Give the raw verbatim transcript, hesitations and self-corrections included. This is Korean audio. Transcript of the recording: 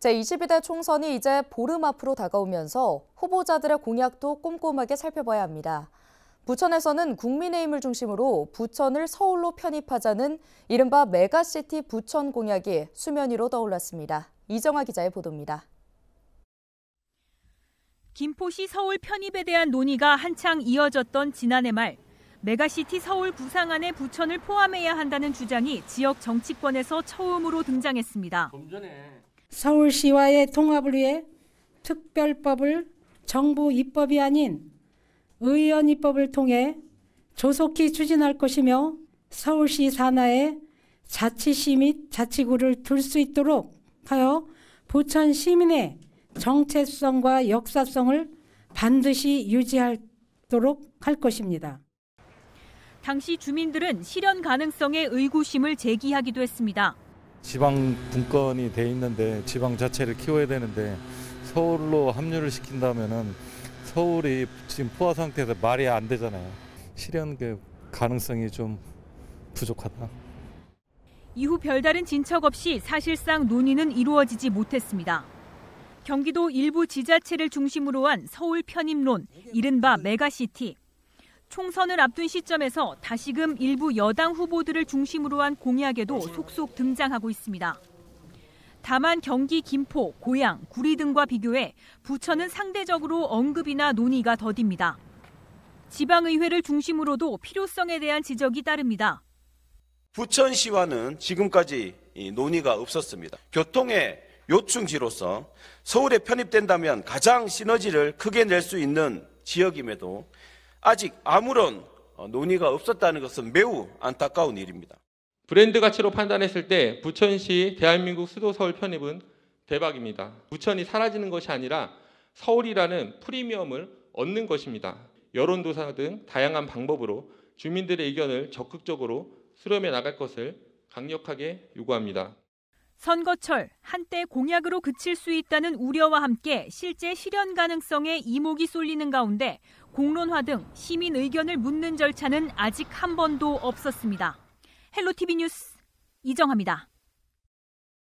제이십이 대 총선이 이제 보름 앞으로 다가오면서 후보자들의 공약도 꼼꼼하게 살펴봐야 합니다. 부천에서는 국민의힘을 중심으로 부천을 서울로 편입하자는 이른바 메가시티 부천 공약이 수면 위로 떠올랐습니다. 이정아 기자의 보도입니다. 김포시 서울 편입에 대한 논의가 한창 이어졌던 지난해 말, 메가시티 서울 구상안에 부천을 포함해야 한다는 주장이 지역 정치권에서 처음으로 등장했습니다. 서울시와의 통합을 위해 특별법을 정부 입법이 아닌 의원 입법을 통해 조속히 추진할 것이며 서울시 산하에 자치시 및 자치구를 둘 수 있도록 하여 부천 시민의 정체성과 역사성을 반드시 유지하도록 할 것입니다. 당시 주민들은 실현 가능성에 의구심을 제기하기도 했습니다. 지방 분권이 돼 있는데 지방 자체를 키워야 되는데 서울로 합류를 시킨다면은 서울이 지금 포화 상태에서 말이 안 되잖아요. 실현 그 가능성이 좀 부족하다. 이후 별다른 진척 없이 사실상 논의는 이루어지지 못했습니다. 경기도 일부 지자체를 중심으로 한 서울 편입론, 이른바 메가시티. 총선을 앞둔 시점에서 다시금 일부 여당 후보들을 중심으로 한 공약에도 속속 등장하고 있습니다. 다만 경기 김포, 고양, 구리 등과 비교해 부천은 상대적으로 언급이나 논의가 더딥니다. 지방의회를 중심으로도 필요성에 대한 지적이 따릅니다. 부천시와는 지금까지 논의가 없었습니다. 교통의 요충지로서 서울에 편입된다면 가장 시너지를 크게 낼 수 있는 지역임에도 아직 아무런 논의가 없었다는 것은 매우 안타까운 일입니다. 브랜드 가치로 판단했을 때 부천시 대한민국 수도 서울 편입은 대박입니다. 부천이 사라지는 것이 아니라 서울이라는 프리미엄을 얻는 것입니다. 여론조사 등 다양한 방법으로 주민들의 의견을 적극적으로 수렴해 나갈 것을 강력하게 요구합니다. 선거철, 한때 공약으로 그칠 수 있다는 우려와 함께 실제 실현 가능성에 이목이 쏠리는 가운데 공론화 등 시민 의견을 묻는 절차는 아직 한 번도 없었습니다. 헬로티비 뉴스 이정아입니다.